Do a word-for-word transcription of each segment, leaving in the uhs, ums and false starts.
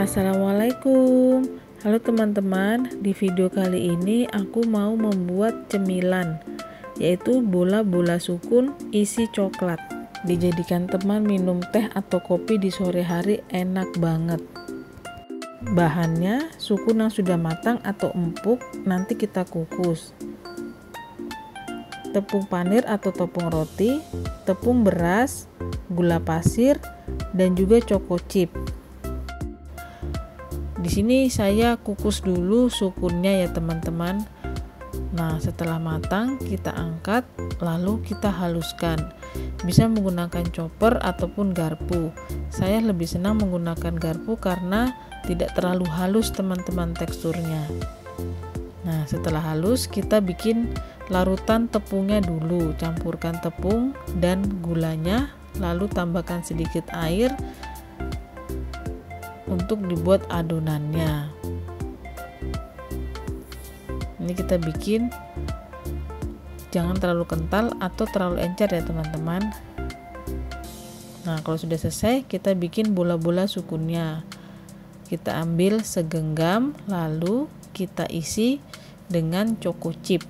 Assalamualaikum. Halo teman-teman, di video kali ini aku mau membuat cemilan, yaitu bola-bola sukun isi coklat. Dijadikan teman minum teh atau kopi di sore hari, enak banget. Bahannya sukun yang sudah matang atau empuk, nanti kita kukus. Tepung panir atau tepung roti, tepung beras, gula pasir, dan juga choco chip. Di sini saya kukus dulu sukunnya ya teman-teman. Nah, setelah matang kita angkat lalu kita haluskan. Bisa menggunakan chopper ataupun garpu. Saya lebih senang menggunakan garpu karena tidak terlalu halus teman-teman teksturnya. Nah, setelah halus kita bikin larutan tepungnya dulu. Campurkan tepung dan gulanya, lalu tambahkan sedikit air untuk dibuat adonannya. Ini kita bikin jangan terlalu kental atau terlalu encer ya teman-teman. Nah, kalau sudah selesai kita bikin bola-bola sukunnya. Kita ambil segenggam lalu kita isi dengan choco chip.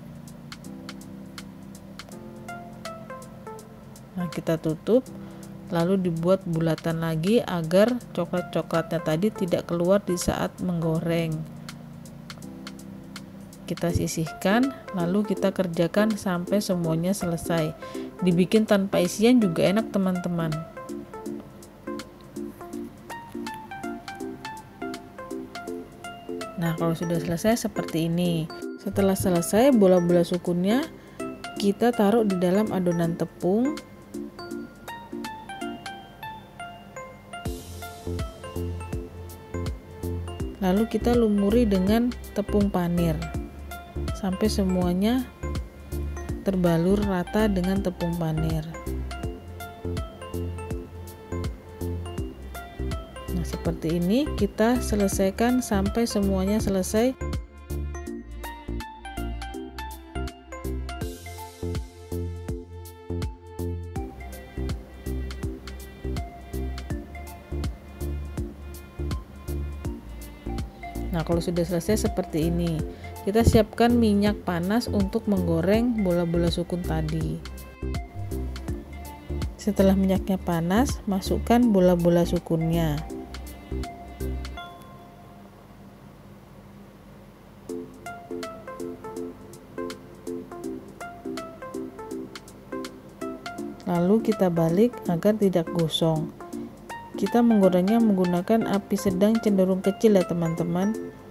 Nah, kita tutup lalu dibuat bulatan lagi agar coklat-coklatnya tadi tidak keluar di saat menggoreng. Kita sisihkan lalu kita kerjakan sampai semuanya selesai. Dibikin tanpa isian juga enak teman-teman. Nah, kalau sudah selesai seperti ini. Setelah selesai bola-bola sukunnya kita taruh di dalam adonan tepung. Lalu kita lumuri dengan tepung panir sampai semuanya terbalur rata dengan tepung panir. Nah, seperti ini kita selesaikan sampai semuanya selesai. Nah, kalau sudah selesai seperti ini, kita siapkan minyak panas untuk menggoreng bola-bola sukun tadi. Setelah minyaknya panas, masukkan bola-bola sukunnya. Lalu kita balik agar tidak gosong. Kita menggorengnya menggunakan api sedang cenderung kecil ya teman-teman.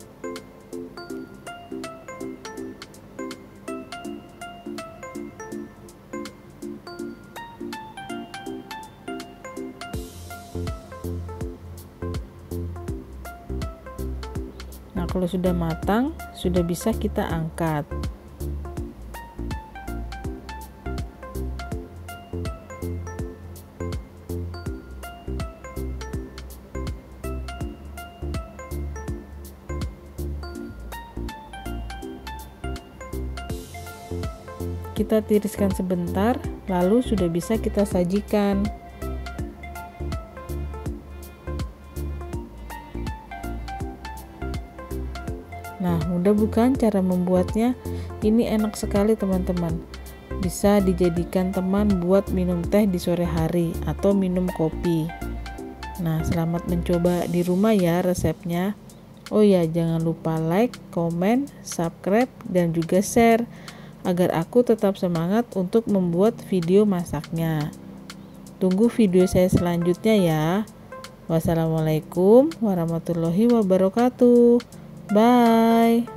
Nah, kalau sudah matang, sudah bisa kita angkat. Kita tiriskan sebentar, lalu sudah bisa kita sajikan. Nah, mudah bukan cara membuatnya? Ini enak sekali teman-teman. Bisa dijadikan teman buat minum teh di sore hari atau minum kopi. Nah, selamat mencoba di rumah ya resepnya. Oh ya, jangan lupa like, komen, subscribe, dan juga share agar aku tetap semangat untuk membuat video masaknya. Tunggu video saya selanjutnya ya. Wassalamualaikum warahmatullahi wabarakatuh. Bye.